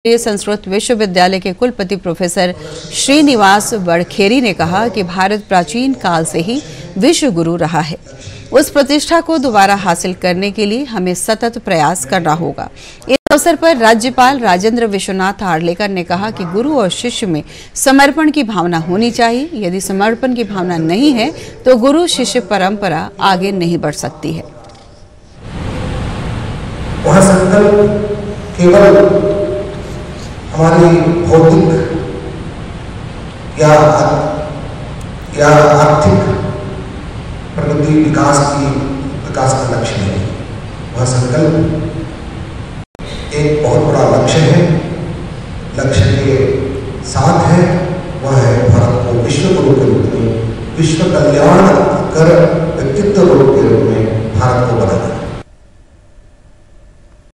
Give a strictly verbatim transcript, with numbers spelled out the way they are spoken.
संस्कृत विश्वविद्यालय के कुलपति प्रोफेसर श्रीनिवास बड़खेरी ने कहा कि भारत प्राचीन काल से ही विश्व गुरु रहा है। उस प्रतिष्ठा को दोबारा हासिल करने के लिए हमें सतत प्रयास करना होगा। इस अवसर पर राज्यपाल राजेंद्र विश्वनाथ आर्लेकर ने कहा कि गुरु और शिष्य में समर्पण की भावना होनी चाहिए। यदि समर्पण की भावना नहीं है तो गुरु शिष्य परंपरा आगे नहीं बढ़ सकती है। वह संकल्प केवल हमारी भौतिक या या आर्थिक प्रगति विकास की विकास का लक्ष्य नहीं है। वह संकल्प एक बहुत बड़ा लक्ष्य है। लक्ष्य के साथ है वह है भारत को विश्व गुरु के रूप में, विश्व कल्याण कर व्यक्तित्व रूप के रूप में भारत को बनाना।